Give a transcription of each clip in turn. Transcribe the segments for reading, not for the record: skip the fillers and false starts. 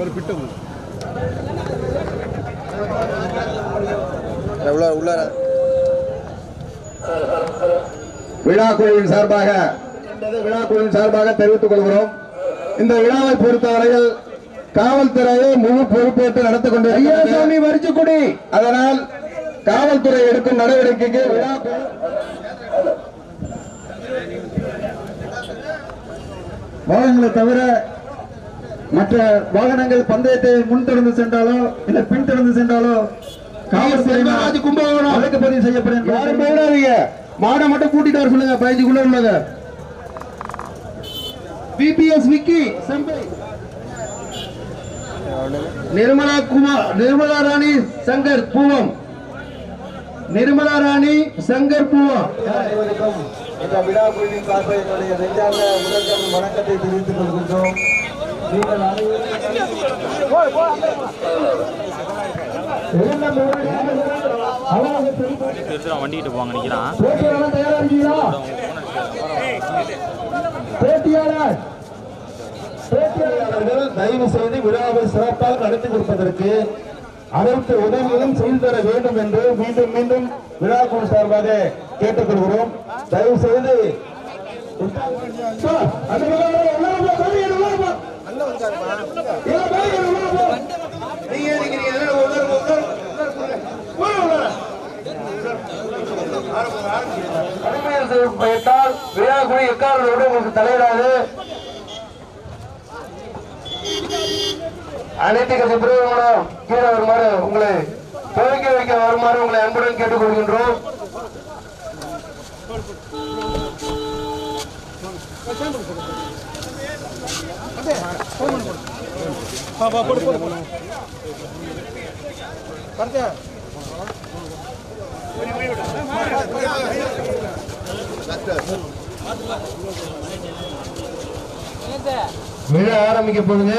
விழாக்குழுவின் சார்பாக தெரிவித்துக் கொள்கிறோம். இந்த விழாவை பொறுத்தவரையில் காவல்துறையை முழு பொறுப்பேற்று நடத்திக் கொண்டிருக்கிறது. அதனால் காவல்துறை எடுக்கும் நடவடிக்கைக்கு வாகனங்களை தவிர மற்ற வாகனங்கள் பந்தயத்தை முன்தொடர்ந்து சென்றாலோ இல்ல பின்தொடர்ந்து சென்றாலோ காவல்துறை கும்பகோணம் வழக்கு பதிவு செய்யப்படும். யாரும் போயிடாதீங்க, மாடை மட்டும் கூட்டிட்டு வர சொல்லுங்க. 15 உள்ளது. பிபிஎஸ் விக்கி செம்பை, நிர்மலா ராணி சங்கர் பூவம், நிர்மலா ராணி சங்கர் பூவம். இந்த விழா குழுவின் சார்பாக என்னுடைய நெஞ்சார்ந்த முதல் வணக்கத்தை தெரிவித்துக் கொள்கின்றோம். நீங்கள் வண்டிக்கிட்டு போவாங்க நினைக்கிறான். தயவு செய்து விழாவை சிறப்பாக நடத்தி கொடுப்பதற்கு அனைத்து உதவிகளும் செய்து தர வேண்டும் என்று மீண்டும் மீண்டும் விழா குழு சார்பாக கேட்டுக்கொள்கிறோம். தயவு செய்து விழா குழு எக்காரணோடு உங்களுக்கு தலையிடாது. அனைத்து கட்சி பிரிவுகளும் கீழே வருமாறு உங்களை துவக்கி வைக்க வருமாறு உங்களை அன்புடன் கேட்டுக்கொள்கின்றோம். விழா ஆரம்பிக்க போதுங்க.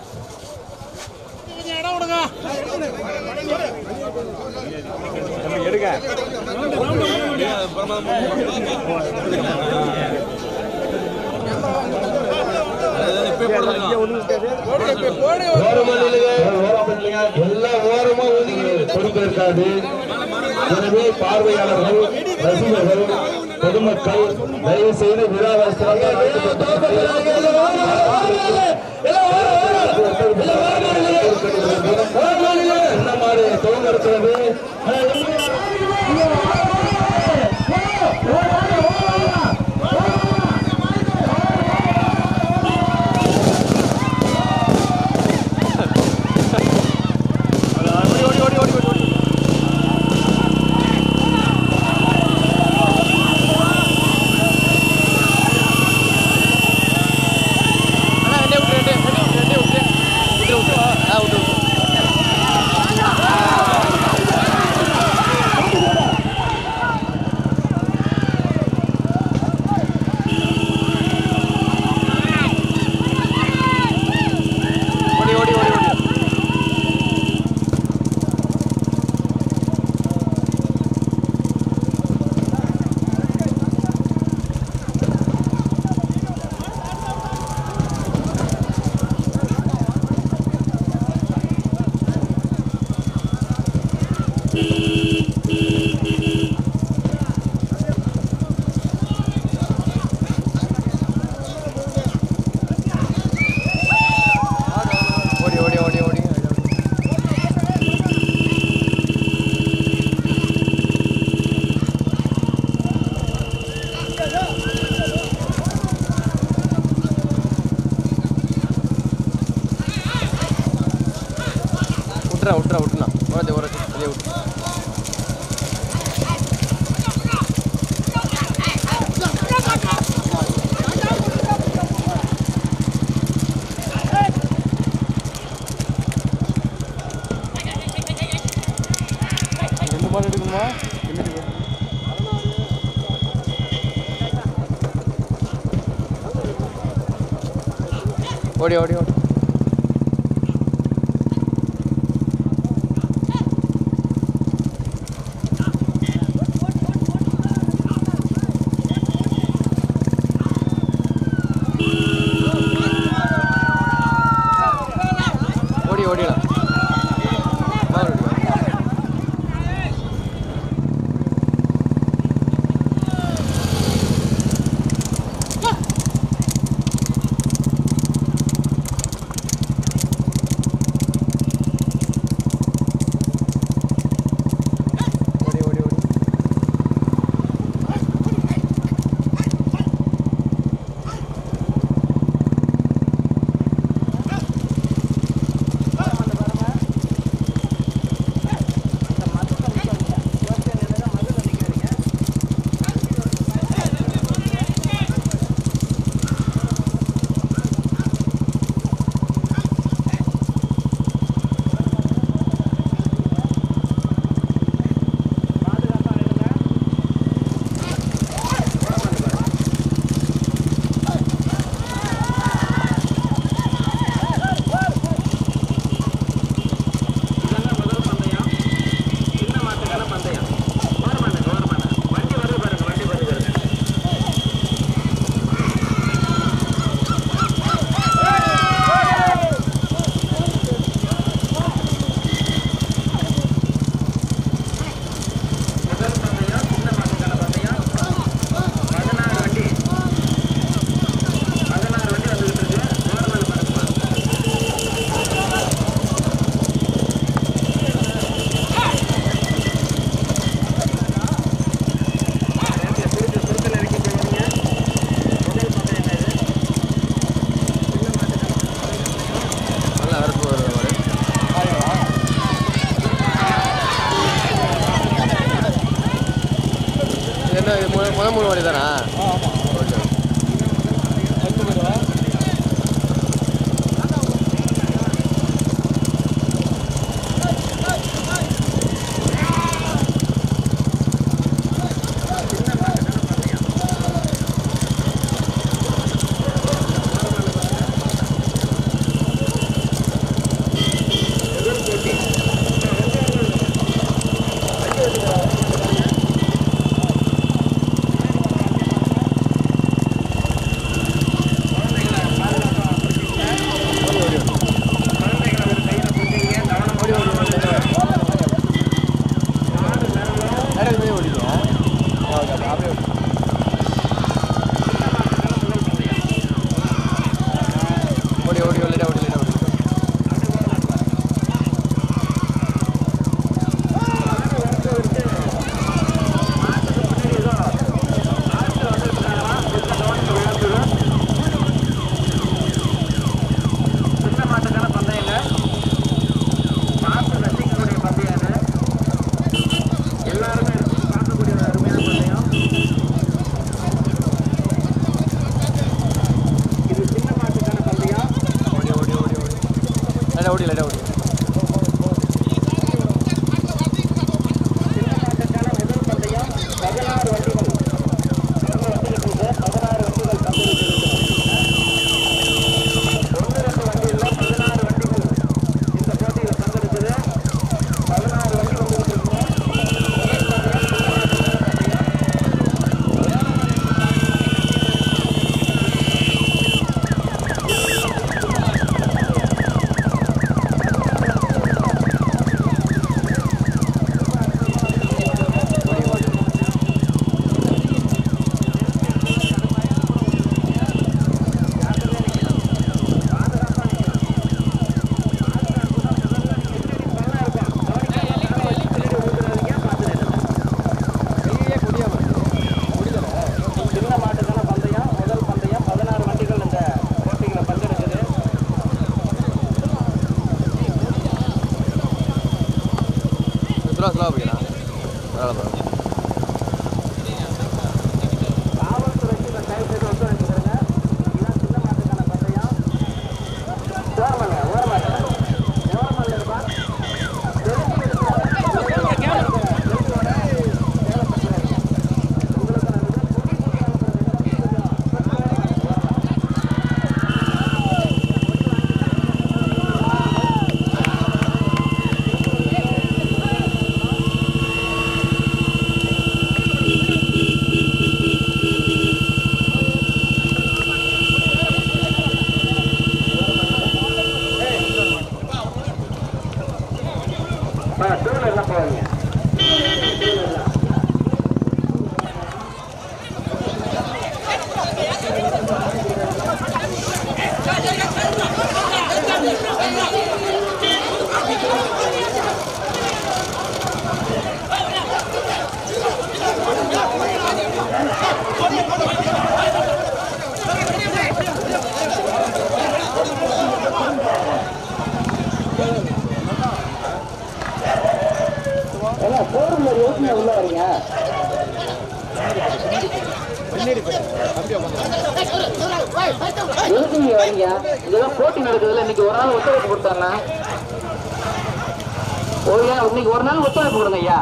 எல்லா ஓரமா கொடுத்திருக்காது. எனவே பார்வையாளர்கள், ரசிகர்கள், பொதுமக்கள் தயவு செய்து விழாவை என்ன மாதிரி துவங்கிருக்கிறது. ஓடி ஓடி ஓடி ஓடிடலாம். மூணு வழி தானா? ஓகே. ஸ்லோ போய்க்கலாம். எதுக்கு வரீங்க? இதெல்லாம் போட்டி நடக்குதுல்ல, இன்னைக்கு ஒரு நாள் ஒத்துழைப்பு கொடுத்தாங்க. ஓய்யா இன்னைக்கு ஒரு நாள் ஒத்துழைப்பு கொடுங்க ஐயா.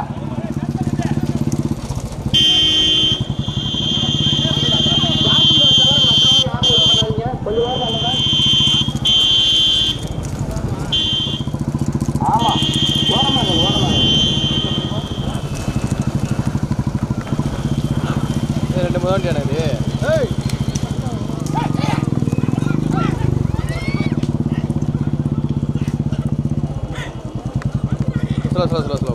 ஆமா ஓரமாக ரெண்டு மூணு வண்டி எனக்கு ஸ்லோ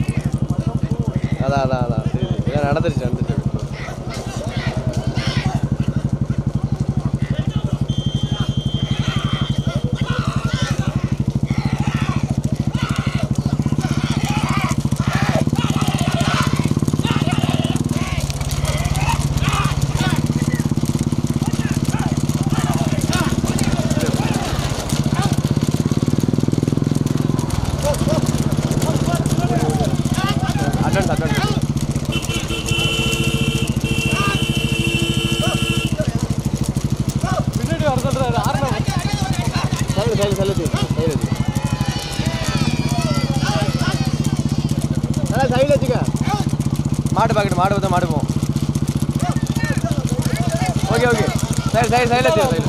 அதான் சரி நடந்துருச்சு சைடில் வச்சுக்க. மாடு பாக்கெட் மாடு வந்து மாடு போவோம். ஓகே சைடில் வச்சுக்க.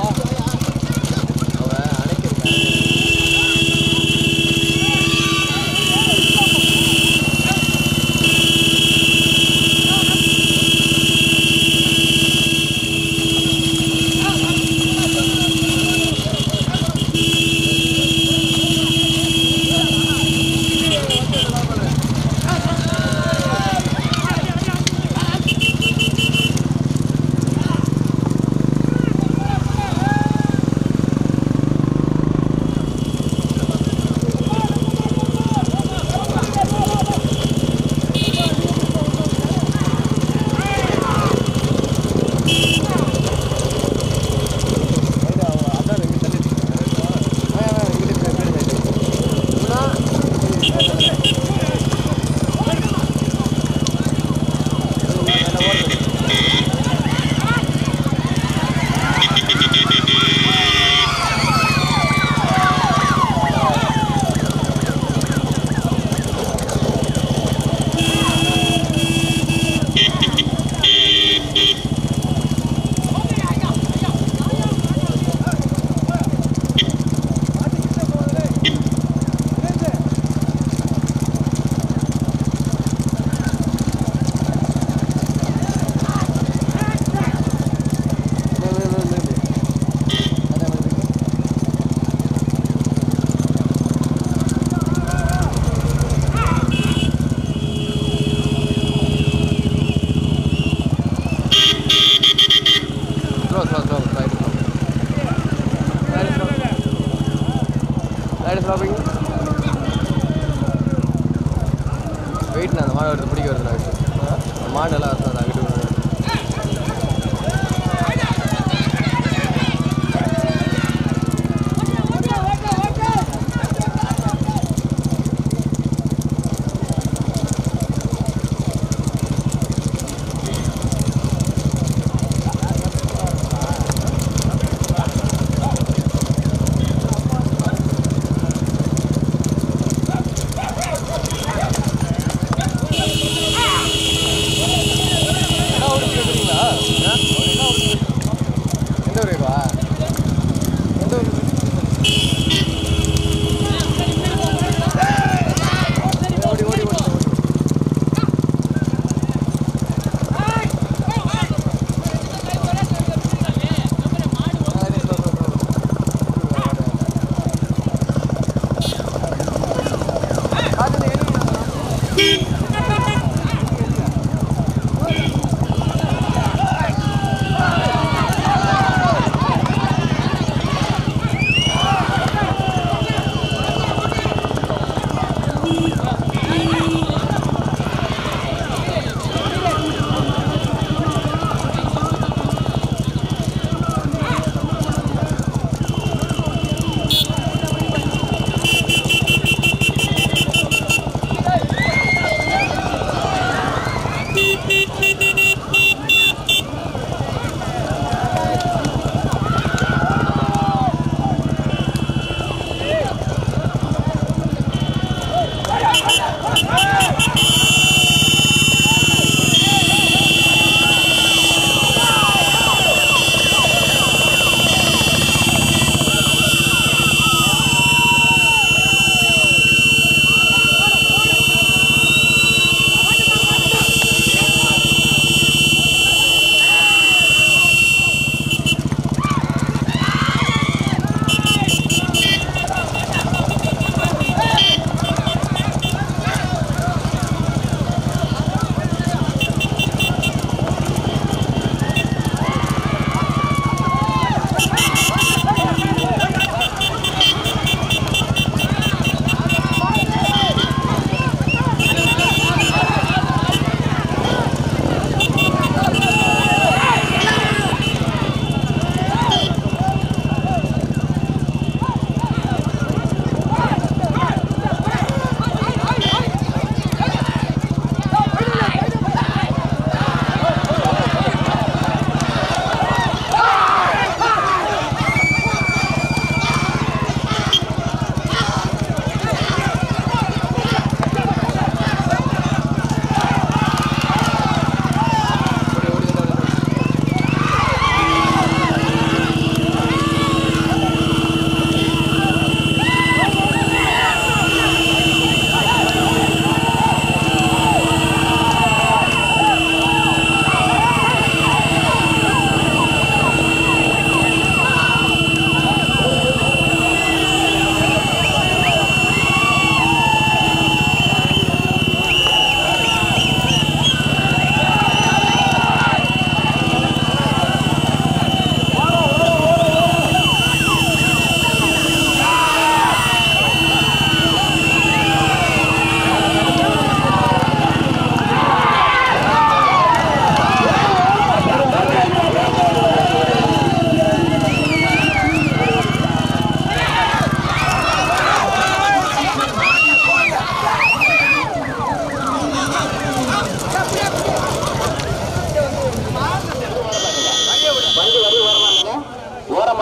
வெயிட் நான் அந்த மாடு வருது பிடிக்க வருது நான் மாடு எல்லாம் வருது அங்கிட்டு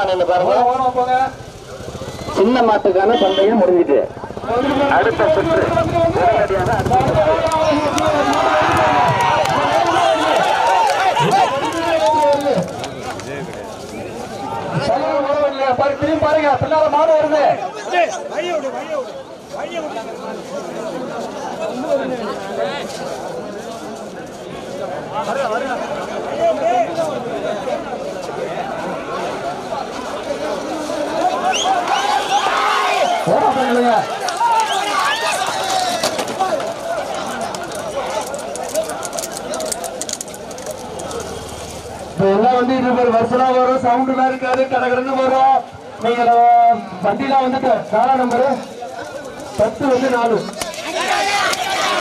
நின்று பாருங்க. சின்ன மாட்டுக்கான பந்தயம் முடிஞ்சிட்டு அடுத்த சுற்று திரும்பி பாருங்க. பின்னால மாடு வருது. எல்லாம் வந்து இது ஒரு வருஷம் வரும். சவுண்ட் எல்லாம் இருக்காது. கடகடன்னு வரும். நீங்க வண்டிலாம் வந்துட்டு 4 நம்பரு 10 4